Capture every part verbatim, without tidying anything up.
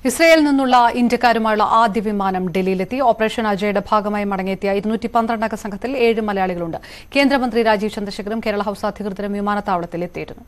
ഇസ്രയേലിൽ നിന്നുള്ള ഇന്ത്യക്കാരുമായുള്ള ആദ്യ വിമാനം ഡൽഹിയിലെത്തി. ഓപ്പറേഷൻ അജയുടെ ഭാഗമായി മടങ്ങിയെത്തിയ ഇരുന്നൂറ്റി പന്ത്രണ്ട് അംഗ സംഘത്തിൽ ഏഴ് മലയാളികളുണ്ട്. കേന്ദ്രമന്ത്രി രാജീവ് ചന്ദ്രശേഖറും കേരള ഹൌസ് അധികൃതരും വിമാനത്താവളത്തിൽ എത്തിയിരുന്നു.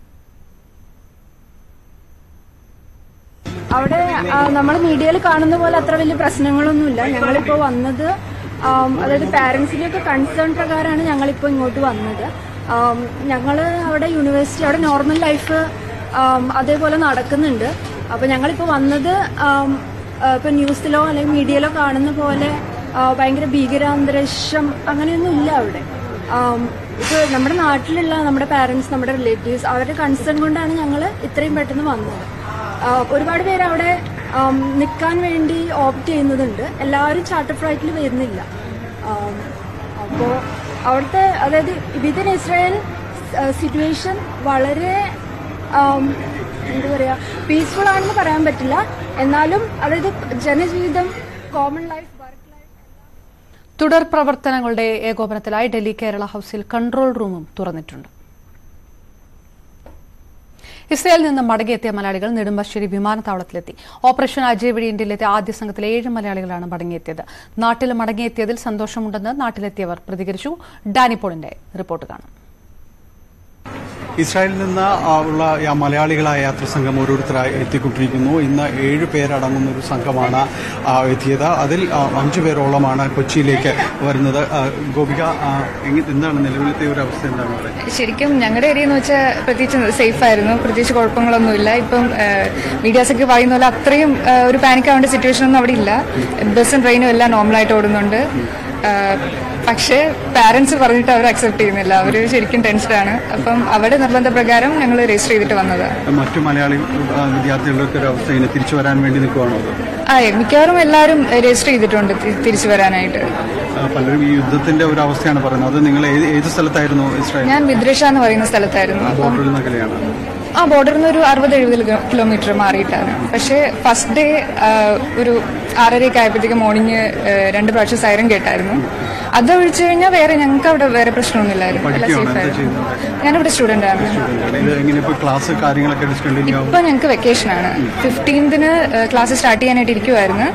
അവിടെ നമ്മൾ മീഡിയയിൽ കാണുന്ന പോലെ അത്ര വലിയ പ്രശ്നങ്ങളൊന്നുമില്ല. ഞങ്ങളിപ്പോൾ വന്നത് അതായത് പാരന്റ്സിന്റെയൊക്കെ കൺസേൺ പ്രകാരമാണ് ഞങ്ങളിപ്പോൾ ഇങ്ങോട്ട് വന്നത്. ഞങ്ങൾ അവിടെ യൂണിവേഴ്സിറ്റി അവിടെ നോർമൽ ലൈഫ് അതേപോലെ നടക്കുന്നുണ്ട്. അപ്പൊ ഞങ്ങളിപ്പോൾ വന്നത് ഇപ്പൊ ന്യൂസിലോ അല്ലെങ്കിൽ മീഡിയയിലോ കാണുന്ന പോലെ ഭയങ്കര ഭീകരാന്തരീക്ഷം അങ്ങനെയൊന്നും ഇല്ല അവിടെ. ഇപ്പൊ നമ്മുടെ നാട്ടിലുള്ള നമ്മുടെ പാരന്റ്സ്, നമ്മുടെ റിലേറ്റീവ്സ് അവരുടെ കൺസേൺ കൊണ്ടാണ് ഞങ്ങൾ ഇത്രയും പെട്ടെന്ന് വന്നത്. ഒരുപാട് പേര് അവിടെ നിൽക്കാൻ വേണ്ടി ഓപ്റ്റ് ചെയ്യുന്നതുണ്ട്. എല്ലാവരും ചാർട്ടർ ഫ്ലൈറ്റിൽ വരുന്നില്ല. അപ്പോൾ അവിടുത്തെ അതായത് വിതിൻ ഇസ്രായേൽ സിറ്റുവേഷൻ വളരെ എന്താ പറയാ പീസ്ഫുൾ ആണെന്ന് പറയാൻ പറ്റില്ല. എന്നാലും അതായത് ജനജീവിതം, കോമൺ ലൈഫ്, വർക്ക് ലൈഫ് തുടർ പ്രവർത്തനങ്ങളുടെ ഏകോപനത്തിലായി ഡൽഹി കേരള ഹൌസിൽ കൺട്രോൾ റൂമും തുറന്നിട്ടുണ്ട്. ഇസ്രയേലിൽ നിന്ന് മടങ്ങിയെത്തിയ മലയാളികൾ നെടുമ്പാശ്ശേരി വിമാനത്താവളത്തിലെത്തി. ഓപ്പറേഷൻ അജയ് വഴി ഇന്ത്യയിലെത്തിയ ആദ്യ സംഘത്തിലെ ഏഴ് മലയാളികളാണ് മടങ്ങിയെത്തിയത്. നാട്ടിൽ മടങ്ങിയെത്തിയതിൽ സന്തോഷമുണ്ടെന്ന് നാട്ടിലെത്തിയവർ പ്രതികരിച്ചു. ഡാനിപോളിന്റെ റിപ്പോർട്ട് കാണാം. ഇസ്രായേലിൽ നിന്ന് ഉള്ള മലയാളികളായ യാത്രസംഘം ഓരോരുത്തരായി എത്തിക്കൊണ്ടിരിക്കുന്നു. ഇന്ന് ഏഴ് പേരടങ്ങുന്ന ഒരു സംഘമാണ് എത്തിയത്. അതിൽ അഞ്ചു പേരോളമാണ് കൊച്ചിയിലേക്ക് വരുന്നത്. ഗോപിക, എന്താണ് നിലവിലത്തെ ഒരു അവസ്ഥ? എന്താണ് അവിടെ? ശരിക്കും ഞങ്ങളുടെ ഏരിയ എന്ന് വെച്ചാൽ പ്രത്യേകിച്ച് സേഫ് ആയിരുന്നു. പ്രത്യേകിച്ച് കുഴപ്പങ്ങളൊന്നുമില്ല. ഇപ്പം മീഡിയാസൊക്കെ പറയുന്ന പോലെ അത്രയും ഒരു പാനിക് ആവേണ്ട സിറ്റുവേഷൻ ഒന്നും അവിടെ ഇല്ല. ബസ്സും ട്രെയിനും എല്ലാം നോർമലായിട്ട് ഓടുന്നുണ്ട്. പക്ഷേ പാരന്റ്സ് പറഞ്ഞിട്ട് അവർ അക്സെപ്റ്റ് ചെയ്യുന്നില്ല. അവർ ശരിക്കും ടെൻഷനാണ്. അപ്പം അവരുടെ നിർബന്ധപ്രകാരം ഞങ്ങൾ രജിസ്റ്റർ ചെയ്തിട്ട് വന്നത്. മറ്റു മലയാളി വിദ്യാർത്ഥികളുടെ ഒരു അവസ്ഥ ഇങ്ങനെ തിരിച്ചു വരാൻ വേണ്ടി നിൽക്കുവാണോ? അതെ, മിക്കവാറും എല്ലാവരും രജിസ്റ്റർ ചെയ്തിട്ടുണ്ട് തിരിച്ചു വരാനായിട്ട്. പലരും ഈ യുദ്ധത്തിന്റെ ഒരു അവസ്ഥയാണ് പറയുന്നത്. അത് നിങ്ങൾ ഏത് സ്ഥലത്തായിരുന്നു? ഇസ്രായേൽ ഞാൻ വിദ്രഷ എന്ന് പറയുന്ന സ്ഥലത്തായിരുന്നു. ബോർഡറിൽ നിന്നൊക്കെയാണ്. ആ ബോർഡറിൽ നിന്ന് ഒരു അറുപത് എഴുപത് കിലോമീറ്റർ മാറിയിട്ടാണ്. പക്ഷേ ഫസ്റ്റ് ഡേ ഒരു ആറരയൊക്കെ ആയപ്പോഴത്തേക്ക് മോർണിംഗ് രണ്ട് പ്രാവശ്യം സൈറൻ കേട്ടായിരുന്നു. അത് ഒഴിച്ചു കഴിഞ്ഞാൽ വേറെ ഞങ്ങൾക്ക് അവിടെ വേറെ പ്രശ്നമൊന്നുമില്ലായിരുന്നു. എല്ലാം സേഫ് ആയിരുന്നു. ഞാനിവിടെ സ്റ്റുഡന്റ് ആണ്. ഇപ്പൊ ഞങ്ങൾക്ക് വെക്കേഷൻ ആണ്. ഫിഫ്റ്റീൻത്തിന് ക്ലാസ് സ്റ്റാർട്ട് ചെയ്യാനായിട്ട് ഇരിക്കുമായിരുന്നു.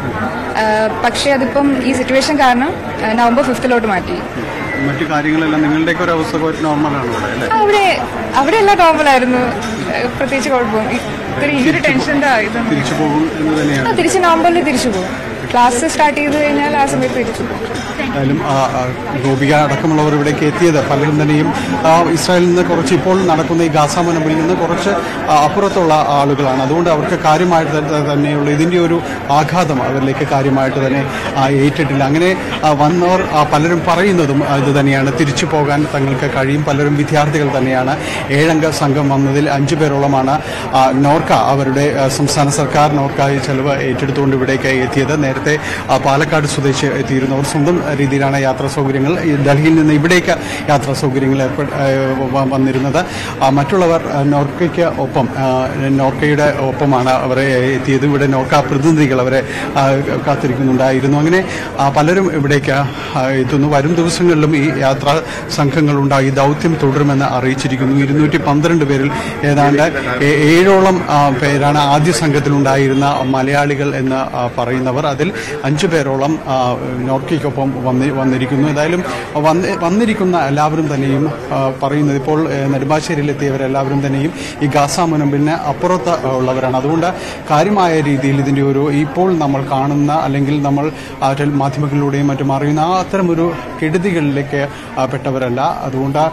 പക്ഷെ അതിപ്പം ഈ സിറ്റുവേഷൻ കാരണം നവംബർ ഫിഫ്തിലോട്ട് മാറ്റി. മറ്റു കാര്യങ്ങളെല്ലാം നിങ്ങളുടെയൊക്കെ ഒരു അവസ്ഥ നോർമലാണ് അവിടെ? അവിടെ എല്ലാം നോർമലായിരുന്നു. പ്രത്യേകിച്ച് കുഴപ്പം ഈ ഒരു ടെൻഷന്റെ തിരിച്ചു പോകും എന്ന് തന്നെയാണ്. തിരിച്ച് നവംബറിൽ തിരിച്ചു പോകും. ക്ലാസ് സ്റ്റാർട്ട് ചെയ്ത് കഴിഞ്ഞാൽ ആ സമയത്ത് തിരിച്ചു പോകും. എന്തായാലും ഗോപിക അടക്കമുള്ളവർ ഇവിടേക്ക് എത്തിയത് പലരും തന്നെയും ഇസ്രായേലിൽ നിന്ന് കുറച്ച് ഇപ്പോൾ നടക്കുന്ന ഈ ഗാസ മുനമ്പിൽ നിന്ന് കുറച്ച് അപ്പുറത്തുള്ള ആളുകളാണ്. അതുകൊണ്ട് അവർക്ക് കാര്യമായിട്ട് തന്നെയുള്ള ഇതിൻ്റെ ഒരു ആഘാതം അവരിലേക്ക് കാര്യമായിട്ട് തന്നെ ഏറ്റിട്ടില്ല. അങ്ങനെ വന്നവർ പലരും പറയുന്നതും ഇത് തന്നെയാണ്. തിരിച്ചു പോകാൻ തങ്ങൾക്ക് കഴിയും. പലരും വിദ്യാർത്ഥികൾ തന്നെയാണ്. ഏഴംഗ സംഘം വന്നതിൽ അഞ്ചു പേരോളമാണ് നോർക്ക അവരുടെ സംസ്ഥാന സർക്കാർ നോർക്കായി ചെലവ് ഏറ്റെടുത്തുകൊണ്ട് ഇവിടേക്ക് എത്തിയത്. നേരത്തെ പാലക്കാട് സ്വദേശി എത്തിയിരുന്നവർ സ്വന്തം രീതിയിലാണ് യാത്രാ സൗകര്യങ്ങൾ ഡൽഹിയിൽ നിന്ന് ഇവിടേക്ക് യാത്രാ സൗകര്യങ്ങൾ വന്നിരുന്നത്. മറ്റുള്ളവർ നോർക്കയ്ക്ക് ഒപ്പം നോർക്കയുടെ ഒപ്പമാണ് അവരെ എത്തിയത്. ഇവിടെ നോർക്ക പ്രതിനിധികൾ അവരെ കാത്തിരിക്കുന്നുണ്ടായിരുന്നു. അങ്ങനെ പലരും ഇവിടേക്ക് എത്തുന്നു. വരും ദിവസങ്ങളിലും ഈ യാത്രാ സംഘങ്ങളുണ്ടായി ദൗത്യം തുടരുമെന്ന് അറിയിച്ചിരിക്കുന്നു. ഇരുന്നൂറ്റി പന്ത്രണ്ട് പേരിൽ ഏതാണ്ട് ഏഴോളം പേരാണ് ആദ്യ സംഘത്തിലുണ്ടായിരുന്ന മലയാളികൾ എന്ന് പറയുന്നവർ. അതിൽ അഞ്ചു പേരോളം നോർക്കയ്ക്കൊപ്പം വന്നി വന്നിരിക്കുന്നു. ഏതായാലും വന്ന് വന്നിരിക്കുന്ന എല്ലാവരും തന്നെയും പറയുന്നത് ഇപ്പോൾ നെടുമ്പാശ്ശേരിയിലെത്തിയവരെല്ലാവരും തന്നെയും ഈ ഗാസ മുനമ്പിന് അപ്പുറത്ത് ഉള്ളവരാണ്. അതുകൊണ്ട് കാര്യമായ രീതിയിൽ ഇതിൻ്റെ ഒരു ഇപ്പോൾ നമ്മൾ കാണുന്ന അല്ലെങ്കിൽ നമ്മൾ മാധ്യമങ്ങളിലൂടെയും മറ്റും അറിയുന്ന ആ അത്തരമൊരു കെടുതികളിലേക്ക് പെട്ടവരല്ല. അതുകൊണ്ട്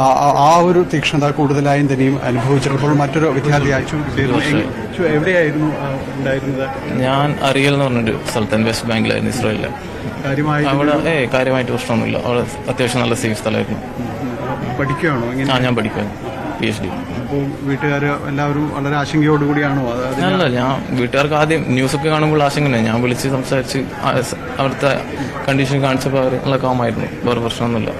ആ ഒരു തീക്ഷ്ണത കൂടുതലായും തന്നെയും അനുഭവിച്ചിട്ടുമ്പോൾ മറ്റൊരു വിദ്യാർത്ഥി അയച്ചു. എവിടെയായിരുന്നു ഉണ്ടായിരുന്നത്? ഞാൻ അറിയൽ എന്ന് പറഞ്ഞൊരു സ്ഥലത്ത് വെസ്റ്റ് ബാങ്കിലായിരുന്നു, ഇസ്രായേലില്. അവിടെ ഏ കാര്യമായിട്ട് പ്രശ്നമൊന്നുമില്ല. അവിടെ അത്യാവശ്യം നല്ല സേഫ് സ്ഥലമായിരുന്നു. പഠിക്കുകയാണോ? ആ, ഞാൻ പഠിക്കുകയാണ്, പി എച്ച് ഡി. അപ്പോൾ വീട്ടുകാർ എല്ലാവരും വളരെ ആശങ്കയോടുകൂടിയാണോ? അല്ല, ഞാൻ വീട്ടുകാർക്ക് ആദ്യം ന്യൂസൊക്കെ കാണുമ്പോൾ ആശങ്കയാണ്. ഞാൻ വിളിച്ച് സംസാരിച്ച് അവിടുത്തെ കണ്ടീഷൻ കാണിച്ചപ്പോൾ അവർ നല്ല കാമായിരുന്നു. വേറെ പ്രശ്നമൊന്നുമില്ല.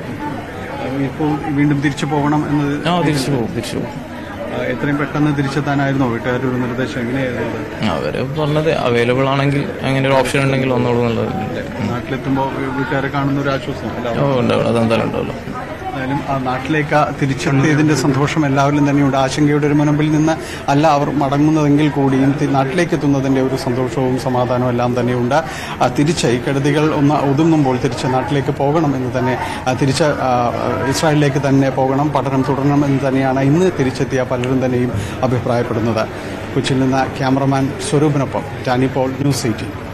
ഇപ്പോൾ വീണ്ടും തിരിച്ചു പോകണം എന്നത്? ആ, തിരിച്ചു പോകും തിരിച്ചു പോകും എത്രയും പെട്ടെന്ന് തിരിച്ചെത്താനായിരുന്നോ വീട്ടുകാരുടെ ഒരു നിർദ്ദേശം? എങ്ങനെയായിരുന്നു? അവര് പറഞ്ഞത് അവൈലബിൾ ആണെങ്കിൽ അങ്ങനെ ഒരു ഓപ്ഷൻ ഉണ്ടെങ്കിൽ വന്നോളൂ എന്നുള്ളത്. നാട്ടിലെത്തുമ്പോൾ വീട്ടുകാരെ കാണുന്ന ഒരു ആശ്വാസം ഉണ്ടാവും. അതെന്തായാലും ഉണ്ടാവല്ലോ. എന്തായാലും ആ നാട്ടിലേക്ക് തിരിച്ചെത്തിയതിന്റെ സന്തോഷം എല്ലാവരിലും തന്നെയുണ്ട്. ആശങ്കയുടെ ഒരു മുനമ്പിൽ നിന്ന് അല്ല അവർ മടങ്ങുന്നതെങ്കിൽ കൂടിയും നാട്ടിലേക്ക് എത്തുന്നതിന്റെ ഒരു സന്തോഷവും സമാധാനവും എല്ലാം തന്നെയുണ്ട്. തിരിച്ച് ഈ കെടുതികൾ ഒന്ന് ഒതുങ്ങുമ്പോൾ തിരിച്ച് നാട്ടിലേക്ക് പോകണം എന്ന് തന്നെ, തിരിച്ച് ഇസ്രായേലിലേക്ക് തന്നെ പോകണം, പഠനം തുടരണം എന്ന് തന്നെയാണ് ഇന്ന് തിരിച്ചെത്തിയ പലരും തന്നെയും അഭിപ്രായപ്പെടുന്നത്. കൊച്ചിയിൽ നിന്ന് ക്യാമറമാൻ സ്വരൂപിനൊപ്പം ടാനി പോൾ, ന്യൂസ് എയ്റ്റീൻ.